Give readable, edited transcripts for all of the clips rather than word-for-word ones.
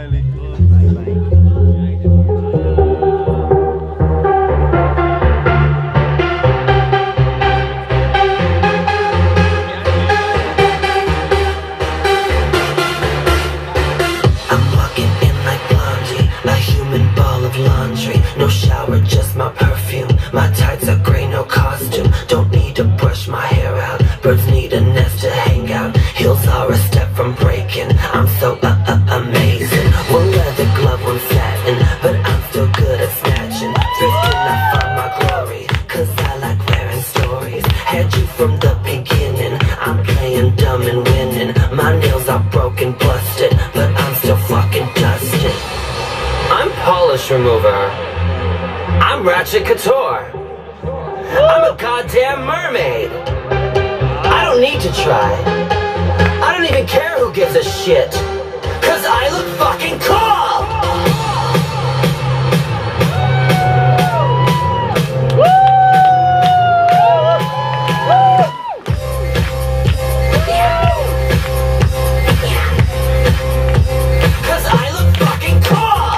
likod. I'm walking in like Blondie, a human ball of laundry. No shower, just my perfume. My tights are gray, no costume. Don't need to brush my hair out. Birds need a nest to hang out. Heels are a step from breaking. I'm so amazing. One leather glove, one satin, but I'm still good at snatching. Thrifting, I find my glory, cause I like wearing stories. Had you from the beginning, I'm playing dumb and winning. My nails are broken, busted, but I'm still fucking dusted. I'm polish remover. I'm Ratchet Couture. I'm a goddamn mermaid. I don't need to try. I don't even care who gives a shit, cause I look fucking cool! Cause I look fucking cool!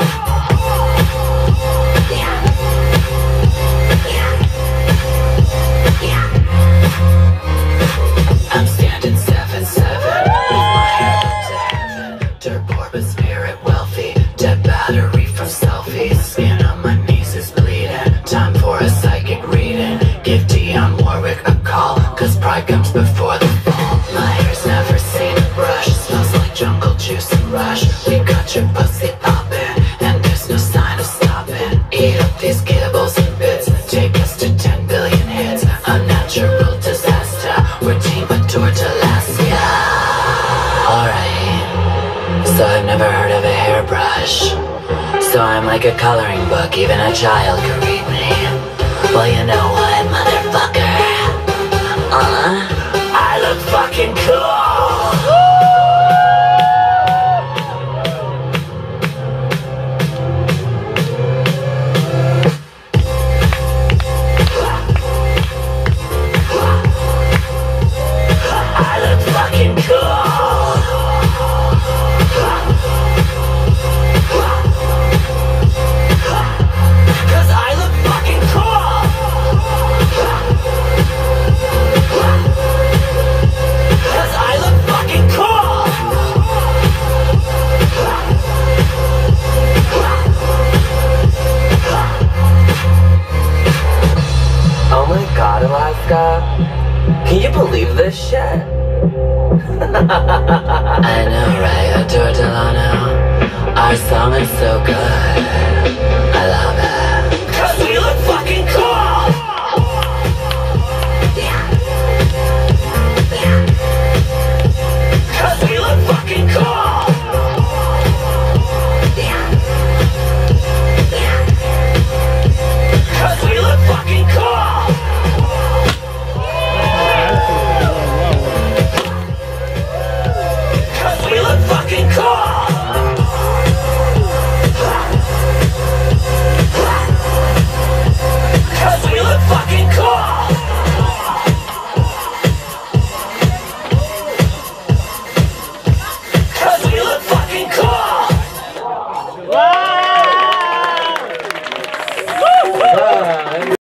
I'm standing 7'7", with my hair up to heaven. Dirt poor but spirit wealthy. Dead battery from selfies. Skin on my knees is bleeding. Time for a psychic reading. Give Dionne Warwick a call, cause pride comes before the fall. My hair's never seen a brush. Smells like jungle juice and rush. We got your pussy poppin', and there's no sign of stopping. Eat up these kibbles and bits. Take us to 10 billion hits. A natural disaster. We're Team Adore Alaska. Alright, so I've never heard of a hairbrush. So I'm like a coloring book, even a child can read me. Well, you know what, motherfucker? I look fucking cool! I look fucking cool! Cause I look fucking cool! Cause I look fucking cool! Oh my god, Alaska. Can you believe this shit? I know, right? Adore Delano. Our song is so good.